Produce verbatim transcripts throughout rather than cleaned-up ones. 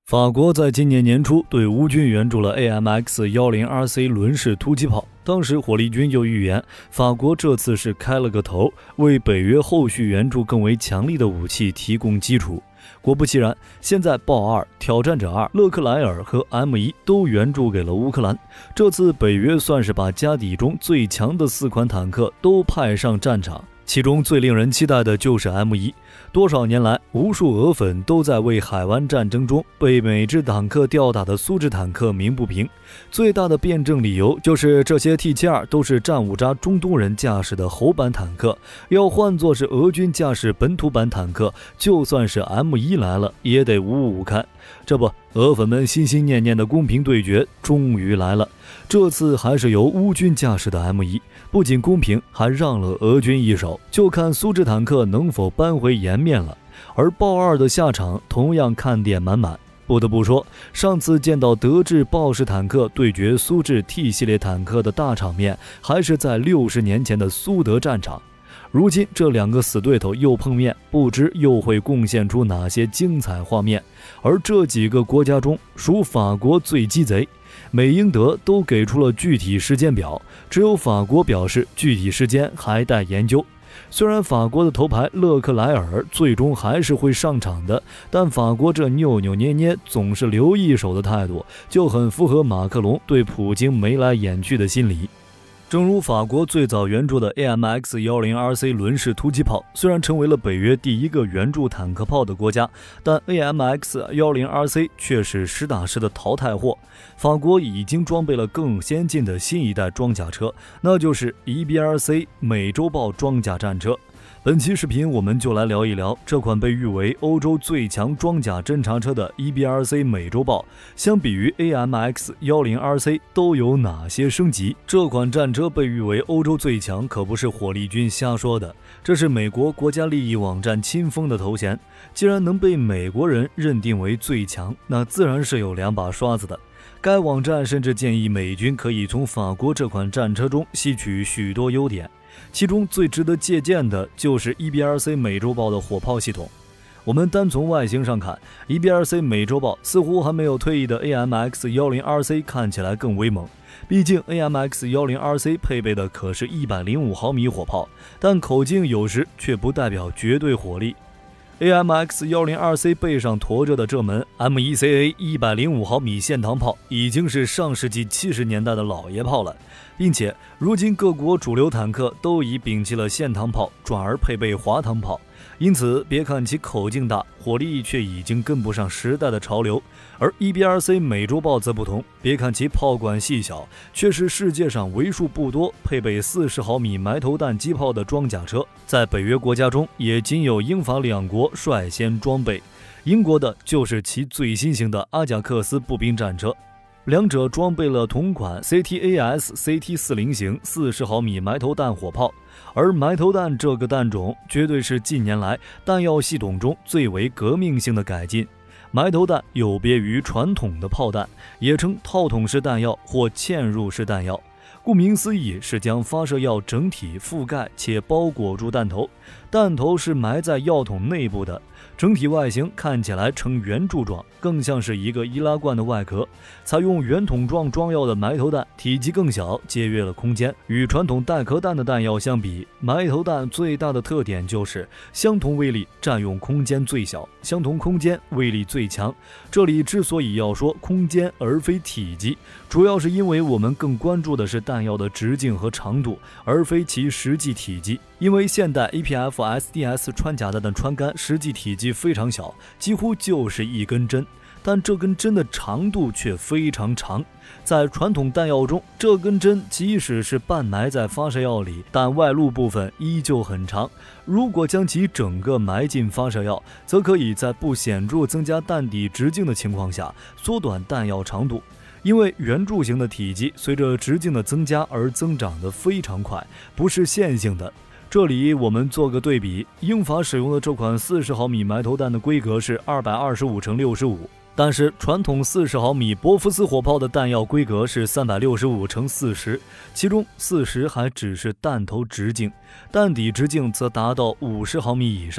法国在今年年初对乌军援助了 A M X 一零 R C 轮式突击炮，当时火力军就预言，法国这次是开了个头，为北约后续援助更为强力的武器提供基础。果不其然，现在豹二、挑战者二、勒克莱尔和 M 一 都援助给了乌克兰。这次北约算是把家底中最强的四款坦克都派上战场。其中最令人期待的就是 M 一， 多少年来，无数俄粉都在为海湾战争中被美制坦克吊打的苏制坦克鸣不平。最大的辩证理由就是这些 T 七十二 都是战五渣中东人驾驶的侯版坦克，要换作是俄军驾驶本土版坦克，就算是 M 一 来了也得五五开。这不，俄粉们心心念念的公平对决终于来了，这次还是由乌军驾驶的 M 一， 不仅公平，还让了俄军一手，就看苏制坦克能否扳回颜面了。而豹二的下场同样看点满满。不得不说，上次见到德制豹式坦克对决苏制 T 系列坦克的大场面，还是在六十年前的苏德战场。如今这两个死对头又碰面，不知又会贡献出哪些精彩画面。而这几个国家中，属法国最鸡贼，美英德都给出了具体时间表，只有法国表示具体时间还待研究。虽然法国的头牌勒克莱尔最终还是会上场的，但法国这扭扭捏捏总是留一手的态度，就很符合马克龙对普京眉来眼去的心理。正如法国最早援助的 A M X 一零 R C 轮式突击炮，虽然成为了北约第一个援助坦克炮的国家，但 A M X 一零 R C 却是实打实的淘汰货。法国已经装备了更先进的新一代装甲车，那就是 E B R C 美洲豹装甲战车。本期视频我们就来聊一聊这款被誉为欧洲最强装甲侦察车的 E B R C 美洲豹，相比于 A M X 一零 R C 都有哪些升级？这款战车被誉为欧洲最强，可不是火力军瞎说的，这是美国国家利益网站亲封的头衔。既然能被美国人认定为最强，那自然是有两把刷子的。该网站甚至建议美军可以从法国这款战车中吸取许多优点，其中最值得借鉴的就是 E B R C 美洲豹的火炮系统。我们单从外形上看， E B R C 美洲豹似乎还没有退役的 A M X 一零 R C 看起来更威猛，毕竟 A M X 一零 R C 配备的可是一百零五毫米火炮，但口径有时却不代表绝对火力。A M X 一零 R C 背上驮着的这门 M 一 C A 一百零五毫米线膛炮已经是上世纪七十年代的老爷炮了，并且如今各国主流坦克都已摒弃了线膛炮，转而配备滑膛炮，因此别看其口径大，火力却已经跟不上时代的潮流。而 E B R C 美洲豹则不同，别看其炮管细小，却是世界上为数不多配备四十毫米埋头弹机炮的装甲车，在北约国家中也仅有英法两国率先装备。英国的就是其最新型的阿贾克斯步兵战车，两者装备了同款 C T A S C T 四十 型四十毫米埋头弹火炮，而埋头弹这个弹种绝对是近年来弹药系统中最为革命性的改进。埋头弹有别于传统的炮弹，也称套筒式弹药或嵌入式弹药，顾名思义是将发射药整体覆盖且包裹住弹头，弹头是埋在药筒内部的，整体外形看起来呈圆柱状，更像是一个易拉罐的外壳。采用圆筒状装药的埋头弹体积更小，节约了空间。与传统带壳弹的弹药相比，埋头弹最大的特点就是相同威力占用空间最小，相同空间威力最强。这里之所以要说空间而非体积，主要是因为我们更关注的是弹药的直径和长度，而非其实际体积。因为现代 E P F S D S 穿甲弹的穿杆实际体积非常小，几乎就是一根针，但这根针的长度却非常长。在传统弹药中，这根针即使是半埋在发射药里，但外露部分依旧很长。如果将其整个埋进发射药，则可以在不显著增加弹底直径的情况下缩短弹药长度。因为圆柱形的体积随着直径的增加而增长得非常快，不是线性的。这里我们做个对比，英法使用的这款四十毫米埋头弹的规格是二百二十五乘六十五，但是传统四十毫米波夫斯火炮的弹药规格是三百六十五乘四十，其中四十还只是弹头直径，弹底直径则达到五十毫米以上。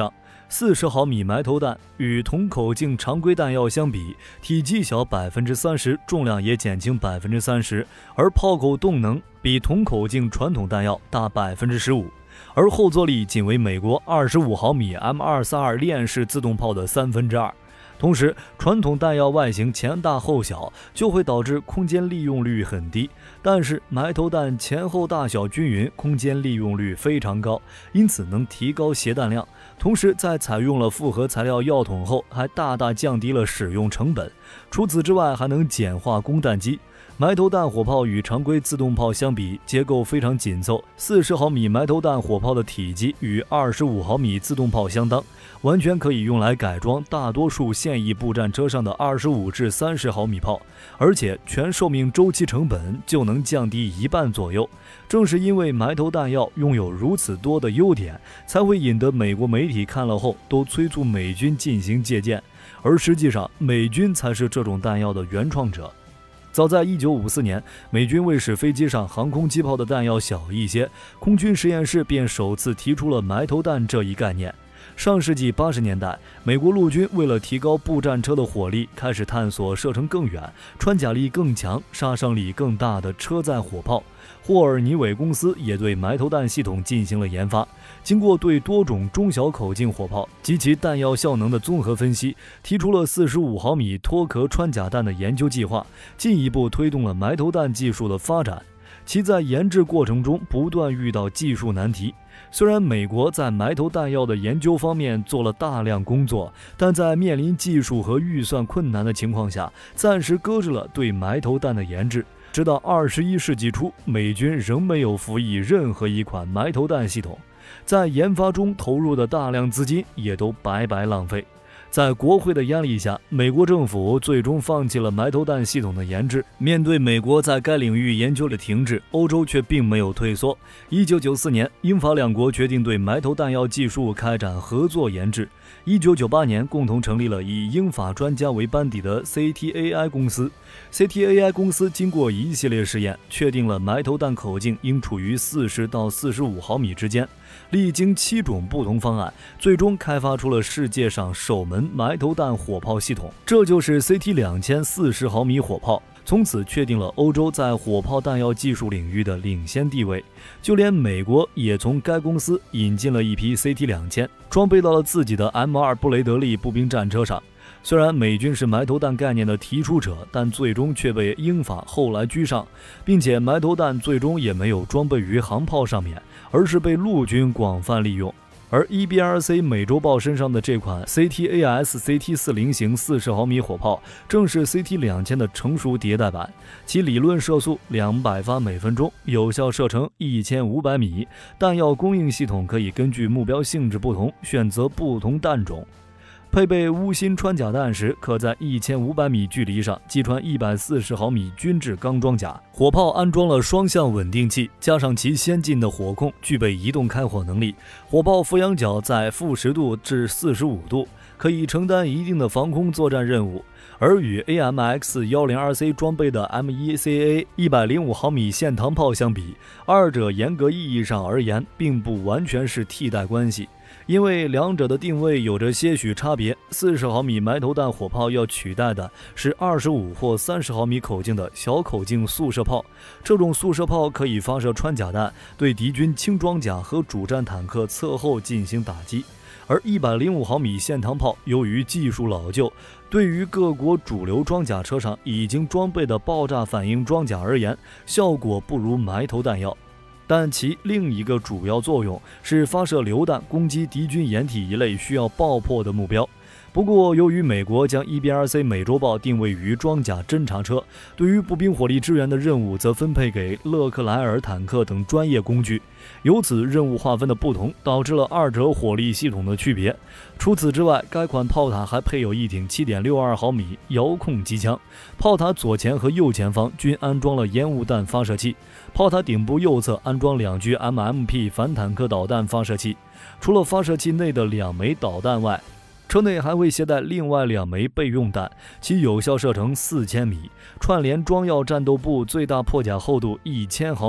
四十毫米埋头弹与同口径常规弹药相比，体积小百分之三十，重量也减轻百分之三十，而炮口动能比同口径传统弹药大百分之十五，而后坐力仅为美国二十五毫米 M 二三二 链式自动炮的三分之二。同时，传统弹药外形前大后小，就会导致空间利用率很低，但是埋头弹前后大小均匀，空间利用率非常高，因此能提高携弹量。同时，在采用了复合材料药筒后，还大大降低了使用成本。除此之外，还能简化供弹机。埋头弹火炮与常规自动炮相比，结构非常紧凑。四十毫米埋头弹火炮的体积与二十五毫米自动炮相当，完全可以用来改装大多数现役步战车上的二十五至三十毫米炮，而且全寿命周期成本就能降低一半左右。正是因为埋头弹药拥有如此多的优点，才会引得美国媒体看了后都催促美军进行借鉴，而实际上美军才是这种弹药的原创者。早在一九五四年，美军为使飞机上航空机炮的弹药小一些，空军实验室便首次提出了埋头弹这一概念。上世纪八十年代，美国陆军为了提高步战车的火力，开始探索射程更远、穿甲力更强、杀伤力更大的车载火炮。霍尔尼韦公司也对埋头弹系统进行了研发，经过对多种中小口径火炮及其弹药效能的综合分析，提出了四十五毫米脱壳穿甲弹的研究计划，进一步推动了埋头弹技术的发展。其在研制过程中不断遇到技术难题。虽然美国在埋头弹药的研究方面做了大量工作，但在面临技术和预算困难的情况下，暂时搁置了对埋头弹的研制。直到二十一世纪初，美军仍没有服役任何一款埋头弹系统，在研发中投入的大量资金也都白白浪费。在国会的压力下，美国政府最终放弃了埋头弹系统的研制。面对美国在该领域研究的停滞，欧洲却并没有退缩。一九九四年，英法两国决定对埋头弹药技术开展合作研制。一九九八年，共同成立了以英法专家为班底的 C T A I 公司。C T A I 公司经过一系列试验，确定了埋头弹口径应处于四十到四十五毫米之间。历经七种不同方案，最终开发出了世界上首门埋头弹火炮系统，这就是 C T 两千四十毫米火炮。从此确定了欧洲在火炮弹药技术领域的领先地位。就连美国也从该公司引进了一批 C T 两千，装备到了自己的 M 二 布雷德利步兵战车上。虽然美军是埋头弹概念的提出者，但最终却被英法后来居上，并且埋头弹最终也没有装备于航炮上面，而是被陆军广泛利用。而 E B R C 美洲豹身上的这款 C T A S C T 四十 型四十毫米火炮，正是 C T 两千的成熟迭代版，其理论射速两百发每分钟，有效射程一千五百米，弹药供应系统可以根据目标性质不同选择不同弹种。配备钨芯穿甲弹时，可在一千五百米距离上击穿一百四十毫米均质钢装甲。火炮安装了双向稳定器，加上其先进的火控，具备移动开火能力。火炮俯仰角在负十度至四十五度，可以承担一定的防空作战任务。而与 A M X 一零二 C 装备的 M 一 C A 一百零五毫米线膛炮相比，二者严格意义上而言，并不完全是替代关系。因为两者的定位有着些许差别，四十毫米埋头弹火炮要取代的是二十五或三十毫米口径的小口径速射炮。这种速射炮可以发射穿甲弹，对敌军轻装甲和主战坦克侧后进行打击。而一百零五毫米线膛炮由于技术老旧，对于各国主流装甲车上已经装备的爆炸反应装甲而言，效果不如埋头弹药。但其另一个主要作用是发射榴弹攻击敌军掩体一类需要爆破的目标。不过，由于美国将 E B R C 美洲豹定位于装甲侦察车，对于步兵火力支援的任务则分配给勒克莱尔坦克等专业工具。由此任务划分的不同，导致了二者火力系统的区别。除此之外，该款炮塔还配有一挺 七点六二毫米遥控机枪，炮塔左前和右前方均安装了烟雾弹发射器，炮塔顶部右侧安装两具 M M P 反坦克导弹发射器。除了发射器内的两枚导弹外，车内还会携带另外两枚备用弹，其有效射程四千米，串联装药战斗部最大破甲厚度一千毫米。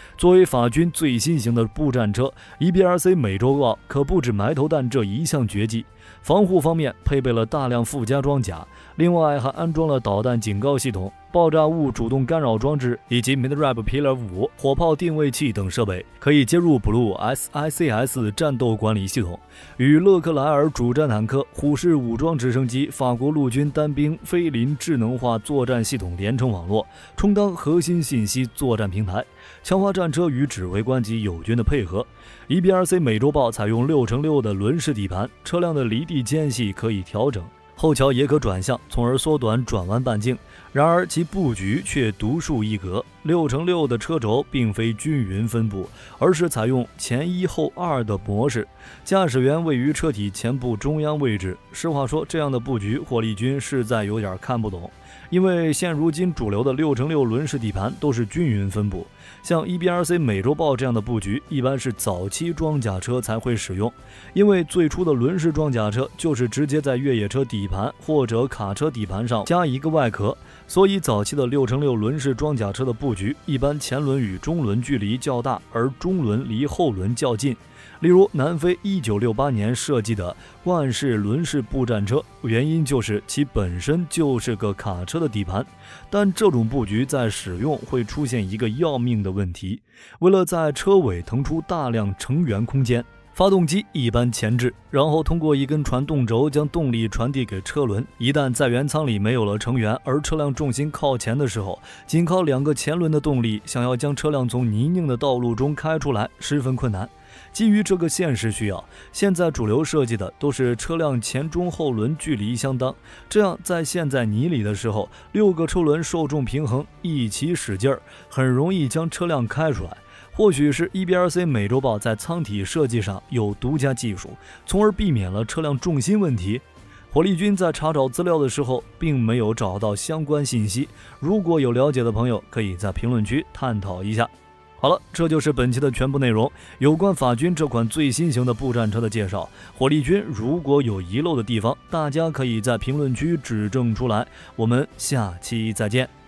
作为法军最新型的步战车 ，E B R C 美洲豹可不止埋头弹这一项绝技。防护方面配备了大量附加装甲，另外还安装了导弹警告系统、爆炸物主动干扰装置以及 Midrab Pillar 五火炮定位器等设备，可以接入 Blue S I C S 战斗管理系统，与勒克莱尔主战坦克、虎式武装直升机、法国陆军单兵菲林智能化作战系统连成网络，充当核心信息作战平台，强化战车与指挥官及友军的配合。E B R C 美洲豹采用六乘六的轮式底盘，车辆的离地间隙可以调整，后桥也可转向，从而缩短转弯半径。然而其布局却独树一格，六乘六的车轴并非均匀分布，而是采用前一后二的模式，驾驶员位于车体前部中央位置。实话说，这样的布局火力军实在有点看不懂，因为现如今主流的六乘六轮式底盘都是均匀分布，像 E B R C 美洲豹这样的布局一般是早期装甲车才会使用，因为最初的轮式装甲车就是直接在越野车底盘或者卡车底盘上加一个外壳，所以早期的六乘六轮式装甲车的布局一般前轮与中轮距离较大，而中轮离后轮较近。例如南非一九六八年设计的万式轮式步战车，原因就是其本身就是个卡车的底盘，但这种布局在使用会出现一个要命的问题，为了在车尾腾出大量成员空间，发动机一般前置，然后通过一根传动轴将动力传递给车轮。一旦在原舱里没有了成员，而车辆重心靠前的时候，仅靠两个前轮的动力，想要将车辆从泥泞的道路中开出来，十分困难。基于这个现实需要，现在主流设计的都是车辆前中后轮距离相当，这样在陷在泥里的时候，六个车轮受重平衡，一起使劲儿，很容易将车辆开出来。或许是 E B R C 美洲豹在舱体设计上有独家技术，从而避免了车辆重心问题。火力军在查找资料的时候并没有找到相关信息，如果有了解的朋友可以在评论区探讨一下。好了，这就是本期的全部内容，有关法军这款最新型的步战车的介绍。火力军如果有遗漏的地方，大家可以在评论区指正出来。我们下期再见。